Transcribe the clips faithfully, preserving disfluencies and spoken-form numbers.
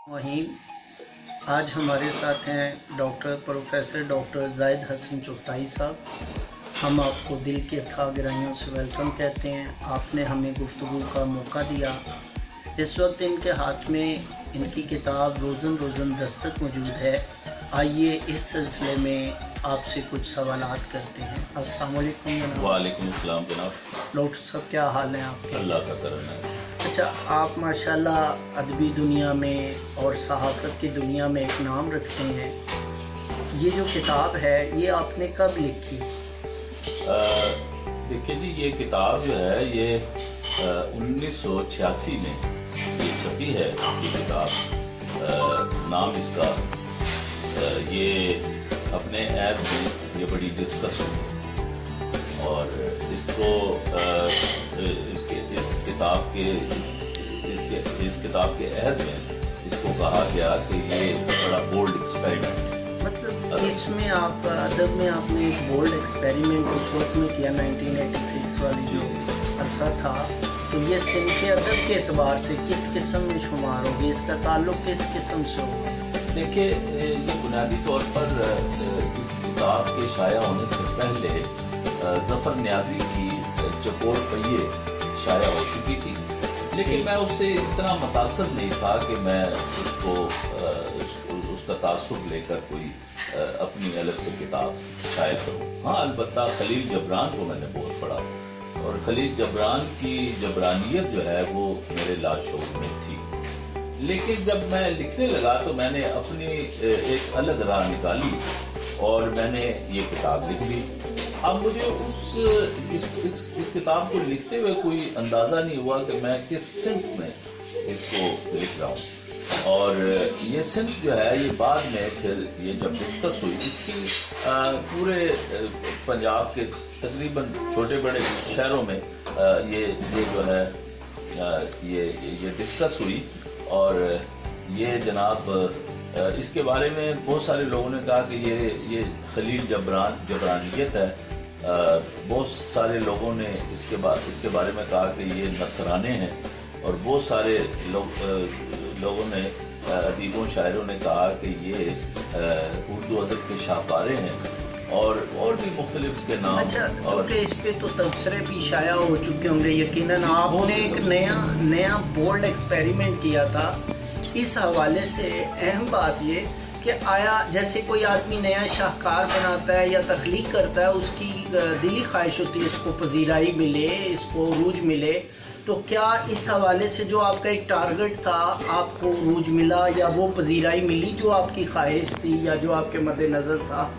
वहीम आज हमारे साथ हैं doctor professor doctor Zahid Hasan Chughtai साहब। हम आपको दिल की अथाह गहराइयों से वेलकम कहते हैं। आपने हमें गुफ्तगू का मौका दिया। इस वक्त इनके हाथ में इनकी किताब रोज़न रोज़न दस्तक मौजूद है। आइए इस सिलसिले में आपसे कुछ सवालात करते हैं। अस्सलाम वालेकुम जनाब। वालेकुम अस्सलाम जनाब। डॉक्टर साहब क्या हाल है आपके? अल्लाह का करम है। अच्छा, आप माशाल्लाह अदबी दुनिया में और सहाफ़त की दुनिया में एक नाम रखते हैं। ये जो किताब है ये आपने कब लिखी? देखिए जी, ये किताब जो है ये उन्नीस सौ छियासी में ये छपी है। ये किताब आ, नाम इसका आ, ये अपने ऐप में ये बड़ी डिस्कस हुई और इसको आ, इसके इस किताब के इस, इसके इस किताब के अहद में इसको कहा गया कि ये बड़ा बोल्ड एक्सपेरिमेंट। मतलब इसमें आप अदब में आपने एक बोल्ड एक्सपेरिमेंट उस वक्त में किया नाइनटीन एटी सिक्स वाली जो अरसा था, तो ये सिंफ अदब के एतबार से किस किस्म में शुमार होगी? इसका ताल्लुक किस किस्म से होगा? देखिए, ये बुनियादी तौर पर इस किताब के शाया होने से पहले ज़फ़र नियाज़ी की चकोर पहिए शाया हो चुकी थी, लेकिन मैं उससे इतना मुतासर नहीं था कि मैं उसको उस, उसका तासुब लेकर कोई अपनी अलग से किताब शाया करूँ। हाँ, अलबत्ता खलील जबरान को मैंने बहुत पढ़ा और खलील जबरान की जबरानियत जो है वो मेरे लाशऊर में थी। लेकिन जब मैं लिखने लगा तो मैंने अपनी एक अलग राह निकाली और मैंने ये किताब लिख दी। अब मुझे उस इस, इस, इस किताब को लिखते हुए कोई अंदाज़ा नहीं हुआ कि मैं किस सिंफ में इसको लिख रहा हूँ। और ये सिंफ जो है ये बाद में फिर ये जब डिस्कस हुई, इसकी आ, पूरे पंजाब के तकरीबन छोटे बड़े शहरों में आ, ये ये जो है आ, ये ये डिस्कस हुई और ये जनाब इसके बारे में बहुत सारे लोगों ने कहा कि ये ये खलील जबरान जबरानियत है। बहुत सारे लोगों ने इसके बाद इसके बारे में कहा कि ये नसराने हैं और बहुत सारे लोग लोगों ने अदीबों शायरों ने कहा कि ये उर्दू अदब के शाहकारे हैं और और भी मुख्तलिफ इसके नाम। अच्छा, और इस पे तो तबसरे भी शाया हो चुके होंगे यकीनन। आपने एक नया नया बोल्ड एक्सपेरिमेंट किया था। इस हवाले से अहम बात ये कि आया जैसे कोई आदमी नया शाहकार बनाता है या तख्लीक करता है, उसकी दिली ख्वाहिश होती है इसको पजीराई मिले, इसको रूज मिले, तो क्या इस हवाले से जो आपका एक टारगेट था आपको रूज मिला या वो पजीराई मिली जो आपकी ख्वाहिश थी या जो आपके मद्देनज़र था?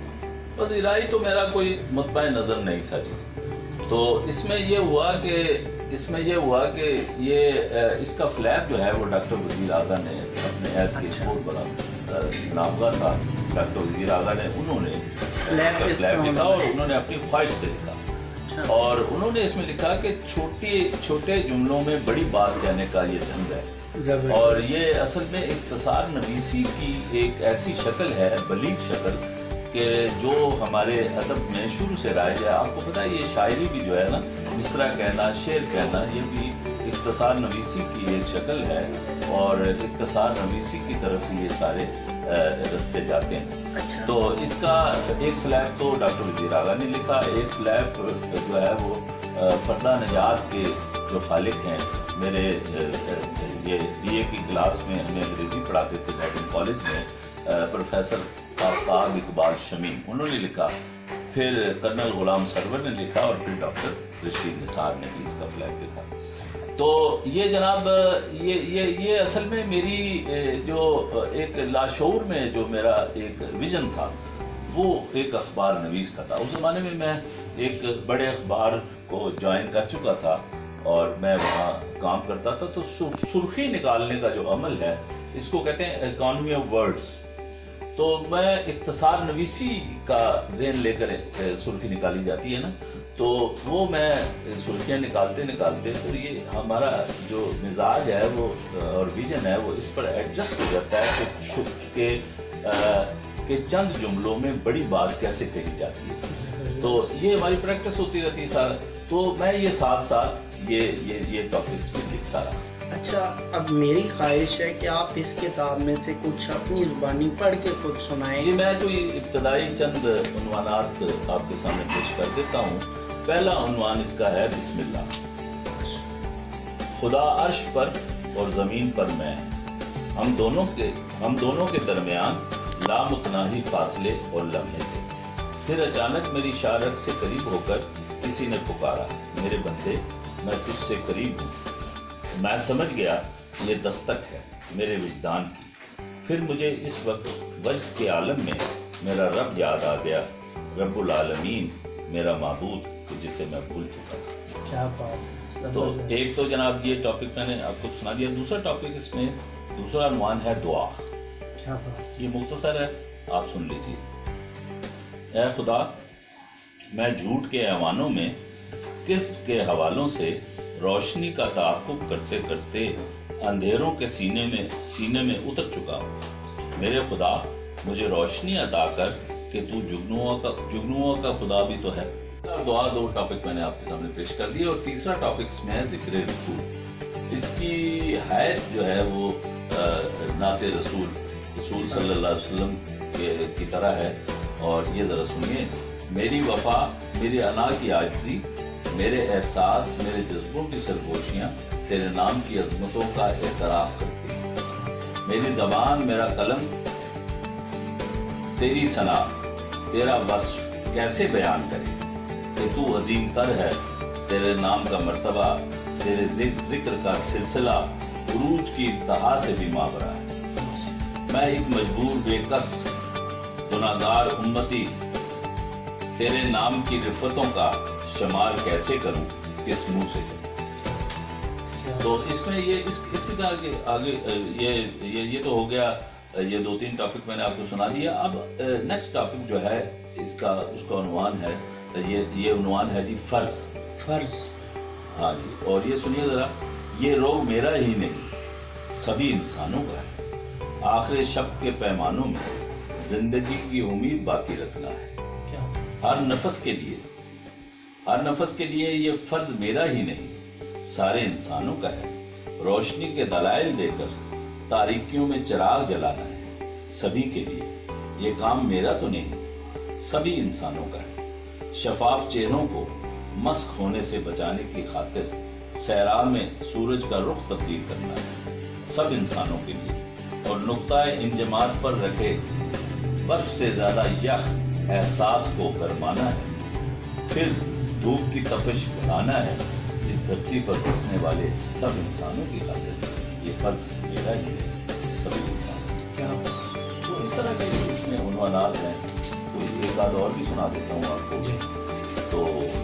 पजीराई तो मेरा कोई मुतबा नज़र नहीं था जी। तो इसमें ये हुआ कि इसमें ये हुआ कि ये इसका फ्लैप जो है वो डॉक्टर वजीर आगा ने अपने ऐप के बहुत बड़ा नामवर था डॉक्टर वजीर आगा ने उन्होंने फ्लैप लिखा और उन्होंने अपनी ख्वाहिश से लिखा और उन्होंने इसमें लिखा कि छोटे छोटे जुमलों में बड़ी बात कहने का ये ढंग है और ये असल में इख्तिसार नवीसी की एक ऐसी शक्ल है, बलीग शक्ल कि जो हमारे अदब में शुरू से राइज है। आपको पता है ये शायरी भी जो है ना, मिसरा कहना, शेर कहना, ये भी इख्तिसार नवीसी की एक शक्ल है और इख्तिसार नवीसी की तरफ ये सारे रास्ते जाते हैं। अच्छा। तो इसका एक फ्लैप तो डॉक्टर वजीर आगा ने लिखा, एक फ्लैप जो है वो फरदा नजात के जो खालिक हैं, मेरे ये बी ए की क्लास में हमें अंग्रेजी पढ़ाते थे मैडिकल कॉलेज में, प्रोफेसर आफ्ताब इकबाल शमीम, उन्होंने लिखा, फिर कर्नल गुलाम सरवर ने लिखा और फिर डॉक्टर रशीद निसार ने भी इसका फ्लैग लिखा। तो ये जनाब ये ये ये असल में मेरी जो एक लाशऊर में जो मेरा एक विजन था वो एक अखबार नवीस का था। उस ज़माने में मैं एक बड़े अखबार को ज्वाइन कर चुका था और मैं वहाँ काम करता था। तो सुर्खी निकालने का जो अमल है इसको कहते हैं इकॉनमी ऑफ वर्ड्स। तो मैं इख्तिसार नवीसी का ज़हन लेकर सुर्खी निकाली जाती है ना, तो वो मैं सुर्खियाँ निकालते निकालते तो ये हमारा जो मिजाज है वो और विजन है वो इस पर एडजस्ट हो जाता है कि कि चंद जुमलों में बड़ी बात कैसे कही जाती है। तो ये हमारी प्रैक्टिस होती रहती है सारा। तो मैं ये साथ साथ ये ये ये टॉपिक्स भी लिखता रहा। اچھا، اب میری خواہش ہے کہ آپ اس کتاب میں سے کچھ اپنی زبانی پڑھ کے کچھ سنائیں. جی میں کوئی ابتدائی چند عنوانات آپ کے سامنے پیش کر دیتا ہوں. پہلا عنوان اس کا ہے بسم اللہ. خدا عرش پر اور زمین پر میں، ہم دونوں کے ہم دونوں کے درمیان لامتناہی فاصلے اور لمحے تھے. پھر اچانک میری شارک سے قریب ہو کر کسی نے پکارا، میرے بندے میں تجھ سے قریب ہوں. میں سمجھ گیا یہ دستک ہے میرے وجدان کی. پھر مجھے اس وقت وجد کے عالم میں میرا رب یاد آ گیا، رب العالمین میرا معبود جسے میں بھول چکا تھا. کیا بات. تو ایک تو جناب یہ ٹاپک میں نے آپ کو سنا دیا. دوسرا ٹاپک اس میں دوسرا عنوان ہے دعا. کیا بات. یہ مختصر ہے، آپ سن لیجیے. اے خدا، میں جھوٹ کے ایوانوں میں کسب کے حوالوں سے روشنی کا تعاقب کرتے کرتے اندھیروں کے سینے میں سینے میں اتر چکا ہوں. میرے خدا مجھے روشنی عطا کر کہ تو جگنوؤں کا جگنوؤں کا خدا بھی تو ہے. دعا دو ٹاپک میں نے آپ کے سامنے پیش کر دیے. اور تیسرا ٹاپک اس میں ہے ذکر رسول. اس کی حیث جو ہے وہ نعت رسول رسول صلی اللہ علیہ وسلم کی طرح ہے. اور یہ ذرا سنیے. میری وفا، میری انا کی عاجزی، میرے احساس، میرے جذبوں کی سرگوشیاں تیرے نام کی عظمتوں کا اعتراف کرتی ہیں. میری زبان، میرا قلم تیری ثنا، تیرا وصف کیسے بیان کرے کہ تو عظیم تر ہے. تیرے نام کا مرتبہ، تیرے ذکر کا سلسلہ عروج کی انتہا سے بھی ماورا ہے. میں ایک مجبور بے کس گناہگار امتی تیرے نام کی رفتوں کا شمار کیسے کروں، کس منہ سے کروں. تو اس میں یہ اس اسی طرح کے آگے یہ یہ یہ تو ہو گیا. یہ دو تین ٹاپک میں نے آپ کو سنا دیا. اب نیکسٹ ٹاپک جو ہے اس کا اس کا عنوان ہے یہ یہ عنوان ہے جی فرض. فرض. ہاں جی. اور یہ سنیے ذرا. یہ روگ میرا ہی نہیں، سبھی انسانوں کا ہے. آخر شب کے پیمانوں میں زندگی کی امید باقی رکھنا ہے. ہر نفس کے لیے ہر نفس کے لیے یہ فرض میرا ہی نہیں، سارے انسانوں کا ہے. روشنی کے دلائل دے کر تاریکیوں میں چراغ جلانا ہے سبھی کے لیے. یہ کام میرا تو نہیں، سبھی انسانوں کا ہے. شفاف چہروں کو مسخ ہونے سے بچانے کی خاطر صحرا میں سورج کا رخ تبدیل کرنا ہے سب انسانوں کے لیے. اور نقطہ انجماد پر رکھے برف سے زیادہ یخ احساس کو گرمانا ہے. پھر دھوپ کی تپش بڑھانا ہے اس دھرتی پر بسنے والے سب انسانوں کی خاطر. یہ فرض میرا ہی ہے، سبھی انسان. تو اس طرح کے اس میں عنوانات ہیں. تو ایک آدھ اور بھی سنا دیتا ہوں آپ کو. تو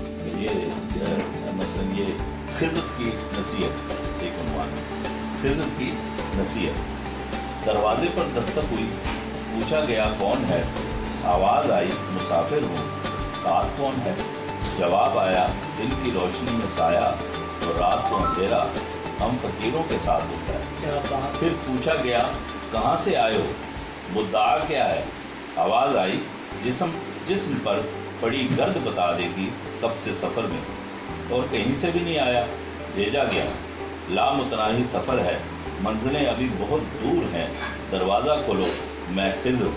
یہ مثلاً یہ خضر کی نصیحت ایک عنوان ہے. خضر کی نصیحت. دروازے پر دستک ہوئی، پوچھا گیا کون ہے. آواز آئی مسافر ہوں، ساتھ کون ہے. جواب آیا دن کی روشنی میں سایہ اور رات کو اندھیرا ہم فقیروں کے ساتھ ہوتا ہے. پھر پوچھا گیا کہاں سے آئے ہو، مدعا کیا ہے. آواز آئی جسم جسم پر پڑی گرد بتا دے گی کب سے سفر میں، اور کہیں سے بھی نہیں آیا. بھیجا گیا لامتناہی سفر ہے، منزلیں ابھی بہت دور ہیں. دروازہ کھولو میں خضر،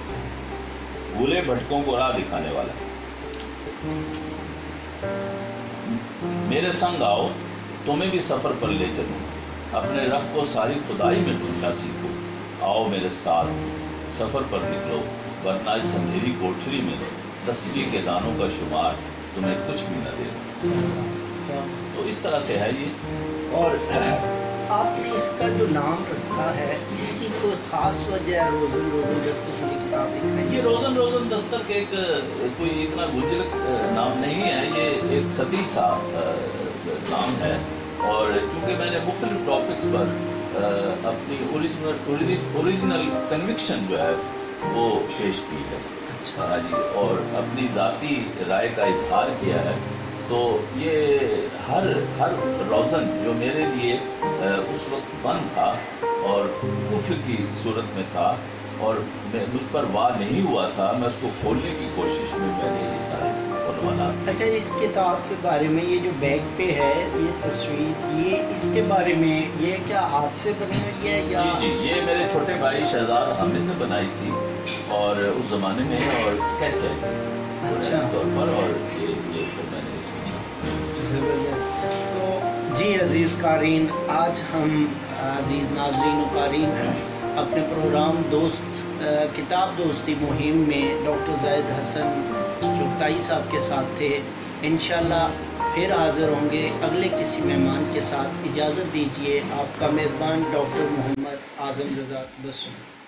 بھولے بھٹکوں کو راہ دکھانے والا. میرے سنگ آؤ تمہیں بھی سفر پر لے چلوں، اپنے رب کو ساری خدائی میں ڈھونڈنا سیکھو. آؤ میرے ساتھ سفر پر نکلو، ورنہ اس اندھیری کوٹھری میں تسبیح کے دانوں کا شمار تمہیں کچھ بھی نہ دے. تو اس طرح سے ہے یہ. اور آپ نے اس کا جو نام رکھا ہے اس کی کوئی خاص وجہ ہے؟ روزن روزن دستک کی کتاب لکھا. یہ روزن روزن دستک ایک کوئی اتنا گنجلک نام نہیں ہے. یہ ایک صدی سا نام ہے. اور چونکہ میں نے مختلف ٹاپکس پر اپنی اوریجنل اوریجنل کنوکشن جو ہے وہ پیش کی ہے. ہاں جی. اور اپنی ذاتی رائے کا اظہار کیا ہے. تو یہ ہر ہر روزن جو میرے لیے اس وقت بند تھا اور کفر کی صورت میں تھا اور مجھ پر واہ نہیں ہوا تھا، میں اس کو کھولنے کی کوشش میں میں نے یہ سارے सवाल। अच्छा, इस किताब के बारे में ये जो बैग पे है ये तस्वीर, ये इसके बारे में, ये क्या हाथ से बनी हुई है या? जी जी, ये मेरे छोटे भाई शहजाद हामिद ने बनाई थी और उस जमाने में, और स्केच है अच्छा तौर पर, और ये ये तो मैंने इसमें ज़बरदस्त। तो जी अज़ीज़ क़ारीन, आज हम अज़ीज़ नाज़रीन व क़ारीन अपने प्रोग्राम दोस्त किताब दोस्ती मुहिम में डॉक्टर ज़ाहिद हसन चुगताई साहब के साथ थे। इंशाल्लाह फिर हाज़िर होंगे अगले किसी मेहमान के साथ। इजाज़त दीजिए, आपका मेज़बान डॉक्टर मोहम्मद आज़म रज़ा बसु।